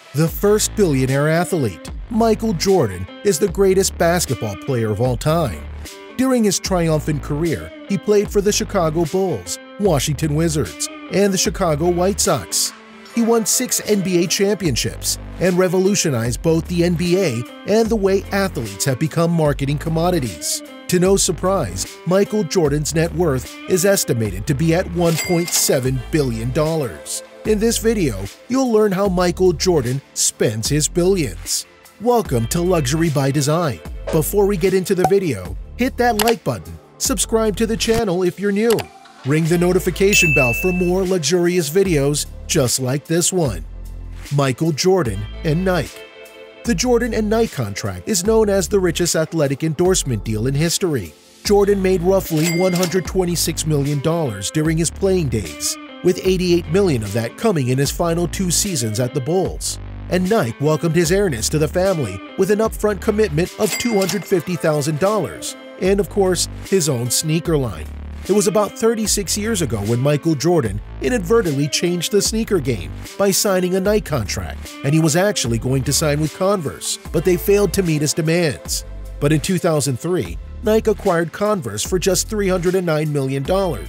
The first billionaire athlete, Michael Jordan, is the greatest basketball player of all time. During his triumphant career, he played for the Chicago Bulls, Washington Wizards, and the Chicago White Sox. He won 6 NBA championships and revolutionized both the NBA and the way athletes have become marketing commodities. To no surprise, Michael Jordan's net worth is estimated to be at $1.7 billion. In this video, you'll learn how Michael Jordan spends his billions. Welcome to Luxury by Design. Before we get into the video, hit that like button, subscribe to the channel if you're new, ring the notification bell for more luxurious videos just like this one. Michael Jordan and Nike. The Jordan and Nike contract is known as the richest athletic endorsement deal in history. Jordan made roughly $126 million during his playing days, with $88 million of that coming in his final 2 seasons at the Bulls. And Nike welcomed his heiress to the family with an upfront commitment of $250,000 and, of course, his own sneaker line. It was about 36 years ago when Michael Jordan inadvertently changed the sneaker game by signing a Nike contract, and he was actually going to sign with Converse, but they failed to meet his demands. But in 2003, Nike acquired Converse for just $309 million, and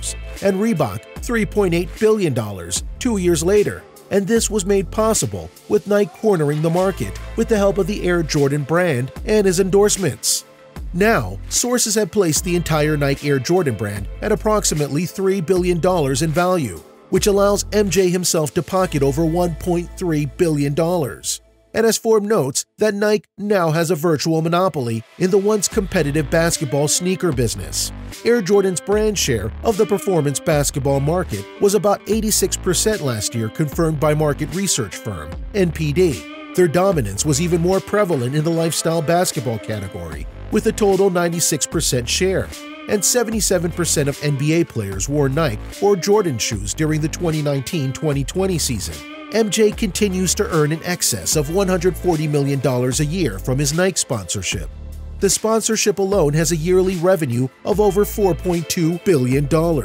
Reebok $3.8 billion 2 years later. And this was made possible with Nike cornering the market with the help of the Air Jordan brand and his endorsements. Now, sources have placed the entire Nike Air Jordan brand at approximately $3 billion in value, which allows MJ himself to pocket over $1.3 billion. And has Forbes notes that Nike now has a virtual monopoly in the once competitive basketball sneaker business. Air Jordan's brand share of the performance basketball market was about 86% last year, confirmed by market research firm NPD. Their dominance was even more prevalent in the lifestyle basketball category, with a total 96% share, and 77% of NBA players wore Nike or Jordan shoes during the 2019-2020 season. MJ continues to earn in excess of $140 million a year from his Nike sponsorship. The sponsorship alone has a yearly revenue of over $4.2 billion.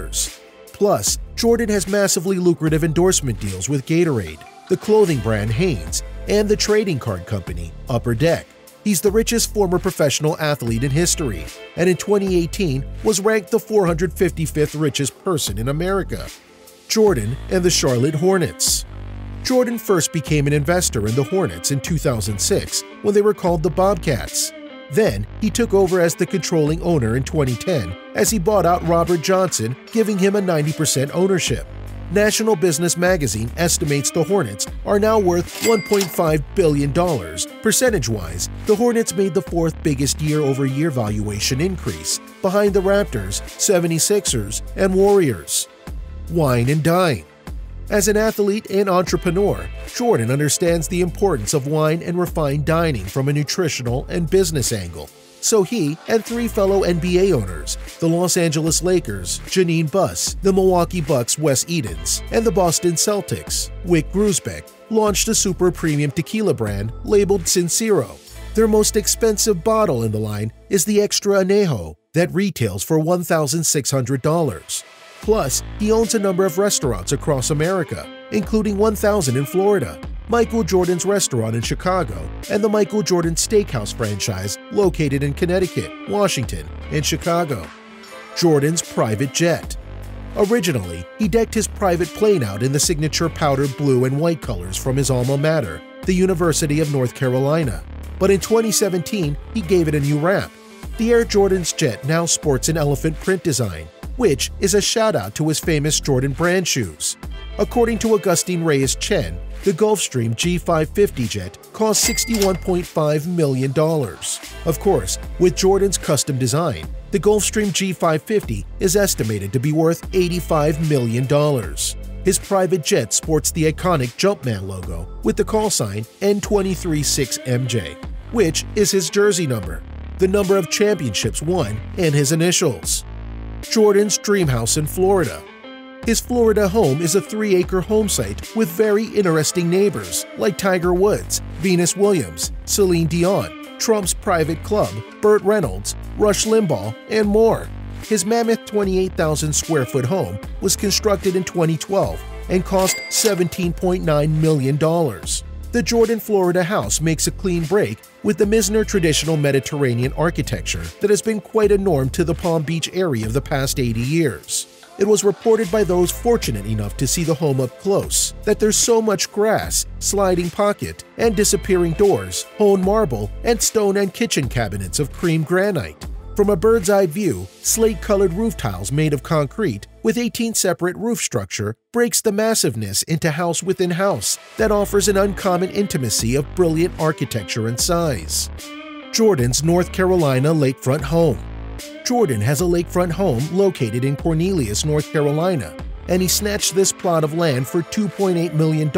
Plus, Jordan has massively lucrative endorsement deals with Gatorade, the clothing brand Hanes, and the trading card company Upper Deck. He's the richest former professional athlete in history, and in 2018 was ranked the 455th richest person in America. Jordan and the Charlotte Hornets. Jordan first became an investor in the Hornets in 2006 when they were called the Bobcats. Then, he took over as the controlling owner in 2010 as he bought out Robert Johnson, giving him a 90% ownership. National Business Magazine estimates the Hornets are now worth $1.5 billion. Percentage-wise, the Hornets made the 4th biggest year-over-year valuation increase, behind the Raptors, 76ers, and Warriors. Wine and dine. As an athlete and entrepreneur, Jordan understands the importance of wine and refined dining from a nutritional and business angle. So he and 3 fellow NBA owners, the Los Angeles Lakers, Janine Buss, the Milwaukee Bucks, Wes Edens, and the Boston Celtics, Wyc Grousbeck, launched a super premium tequila brand labeled Sincero. Their most expensive bottle in the line is the Extra Anejo that retails for $1,600. Plus, he owns a number of restaurants across America, including 1,000 in Florida, Michael Jordan's restaurant in Chicago, and the Michael Jordan Steakhouse franchise located in Connecticut, Washington, and Chicago. Jordan's private jet. Originally, he decked his private plane out in the signature powdered blue and white colors from his alma mater, the University of North Carolina. But in 2017, he gave it a new wrap. The Air Jordan's jet now sports an elephant print design, which is a shout-out to his famous Jordan brand shoes. According to Augustine Reyes-Chen, the Gulfstream G550 jet cost $61.5 million. Of course, with Jordan's custom design, the Gulfstream G550 is estimated to be worth $85 million. His private jet sports the iconic Jumpman logo with the call sign N236MJ, which is his jersey number, the number of championships won, and his initials. Jordan's dream house in Florida. His Florida home is a 3-acre home site with very interesting neighbors like Tiger Woods, Venus Williams, Celine Dion, Trump's private club, Burt Reynolds, Rush Limbaugh, and more. His mammoth 28,000 square foot home was constructed in 2012 and cost $17.9 million. The The Jordan, Florida house makes a clean break with the Mizner traditional Mediterranean architecture that has been quite a norm to the Palm Beach area of the past 80 years. It was reported by those fortunate enough to see the home up close that there's so much grass, sliding pocket, and disappearing doors, honed marble, and stone and kitchen cabinets of cream granite. From a bird's eye view, slate-colored roof tiles made of concrete with 18 separate roof structure breaks the massiveness into house within house that offers an uncommon intimacy of brilliant architecture and size. Jordan's North Carolina lakefront home. Jordan has a lakefront home located in Cornelius, North Carolina, and he snatched this plot of land for $2.8 million in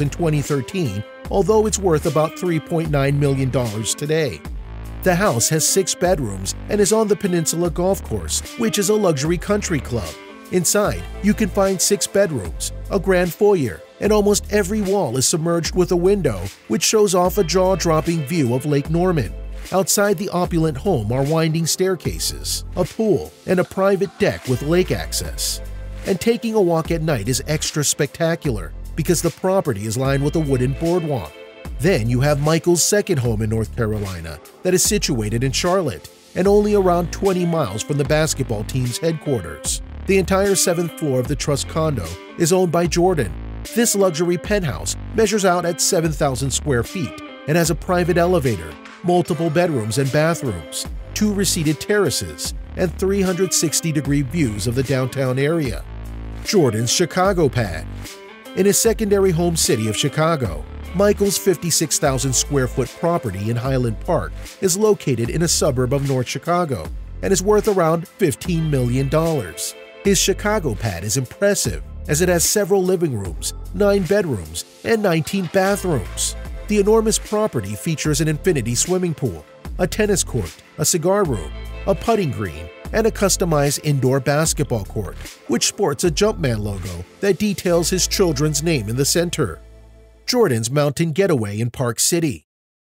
2013, although it's worth about $3.9 million today. The house has 6 bedrooms and is on the Peninsula Golf Course, which is a luxury country club. Inside, you can find 6 bedrooms, a grand foyer, and almost every wall is submerged with a window, which shows off a jaw-dropping view of Lake Norman. Outside the opulent home are winding staircases, a pool, and a private deck with lake access. And taking a walk at night is extra spectacular because the property is lined with a wooden boardwalk. Then you have Michael's second home in North Carolina that is situated in Charlotte and only around 20 miles from the basketball team's headquarters. The entire 7th floor of the Trust condo is owned by Jordan. This luxury penthouse measures out at 7,000 square feet and has a private elevator, multiple bedrooms and bathrooms, 2 reseated terraces, and 360-degree views of the downtown area. Jordan's Chicago pad. In his secondary home city of Chicago, Michael's 56,000 square foot property in Highland Park is located in a suburb of North Chicago and is worth around $15 million. His Chicago pad is impressive as it has several living rooms, 9 bedrooms, and 19 bathrooms. The enormous property features an infinity swimming pool, a tennis court, a cigar room, a putting green, and a customized indoor basketball court, which sports a Jumpman logo that details his children's name in the center. Jordan's mountain getaway in Park City.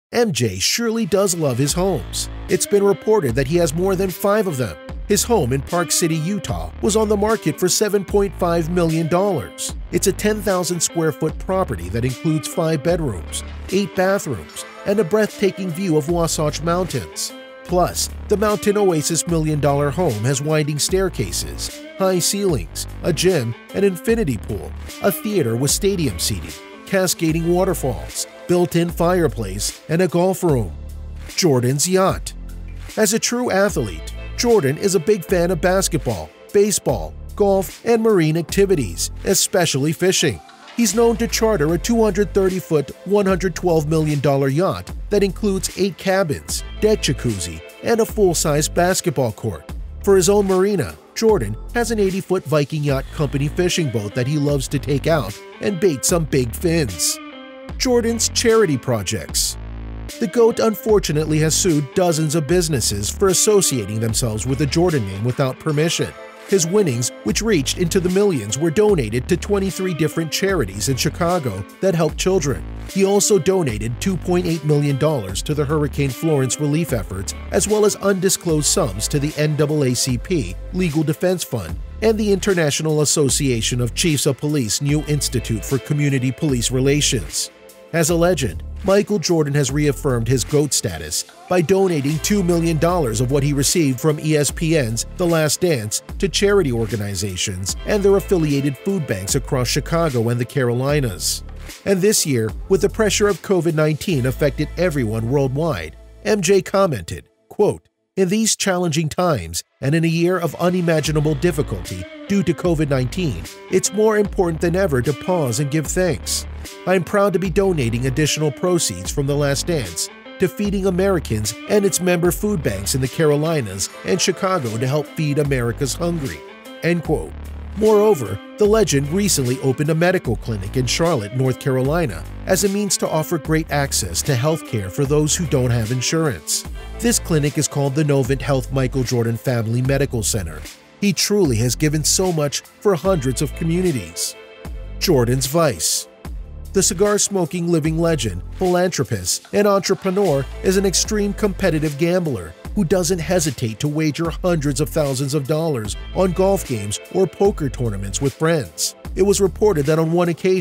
MJ surely does love his homes. It's been reported that he has more than 5 of them. His home in Park City, Utah was on the market for $7.5 million. It's a 10,000 square foot property that includes 5 bedrooms, 8 bathrooms, and a breathtaking view of Wasatch Mountains. Plus, the Mountain Oasis $1 million home has winding staircases, high ceilings, a gym, an infinity pool, a theater with stadium seating, cascading waterfalls, built-in fireplace, and a golf room. Jordan's yacht. As a true athlete, Jordan is a big fan of basketball, baseball, golf, and marine activities, especially fishing. He's known to charter a 230-foot, $112 million yacht that includes 8 cabins, deck jacuzzi, and a full-size basketball court. For his own marina, Jordan has an 80-foot Viking Yacht Company fishing boat that he loves to take out and bait some big fins. Jordan's charity projects. The GOAT unfortunately has sued dozens of businesses for associating themselves with the Jordan name without permission. His winnings, which reached into the millions, were donated to 23 different charities in Chicago that help children. He also donated $2.8 million to the Hurricane Florence relief efforts, as well as undisclosed sums to the NAACP Legal Defense Fund and the International Association of Chiefs of Police New Institute for Community Police Relations. As a legend, Michael Jordan has reaffirmed his GOAT status by donating $2 million of what he received from ESPN's The Last Dance to charity organizations and their affiliated food banks across Chicago and the Carolinas. And this year, with the pressure of COVID-19 affected everyone worldwide, MJ commented, quote, "In these challenging times and in a year of unimaginable difficulty due to COVID-19, it's more important than ever to pause and give thanks. I'm proud to be donating additional proceeds from The Last Dance to Feeding Americans and its member food banks in the Carolinas and Chicago to help feed America's hungry." End quote. Moreover, the legend recently opened a medical clinic in Charlotte, North Carolina, as a means to offer great access to health care for those who don't have insurance. This clinic is called the Novant Health Michael Jordan Family Medical Center. He truly has given so much for hundreds of communities. Jordan's vice. The cigar-smoking living legend, philanthropist, and entrepreneur is an extreme competitive gambler who doesn't hesitate to wager hundreds of thousands of dollars on golf games or poker tournaments with friends. It was reported that on one occasion,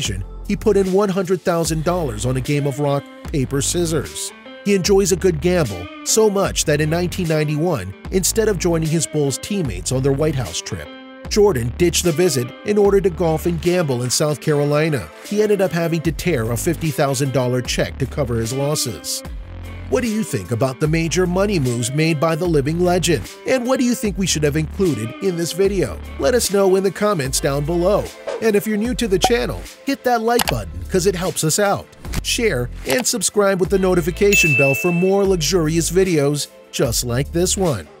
he put in $100,000 on a game of rock, paper, scissors. He enjoys a good gamble, so much that in 1991, instead of joining his Bulls teammates on their White House trip, Jordan ditched the visit in order to golf and gamble in South Carolina. He ended up having to tear a $50,000 check to cover his losses. What do you think about the major money moves made by the living legend? And what do you think we should have included in this video? Let us know in the comments down below. And if you're new to the channel, hit that like button because it helps us out. Share and subscribe with the notification bell for more luxurious videos just like this one.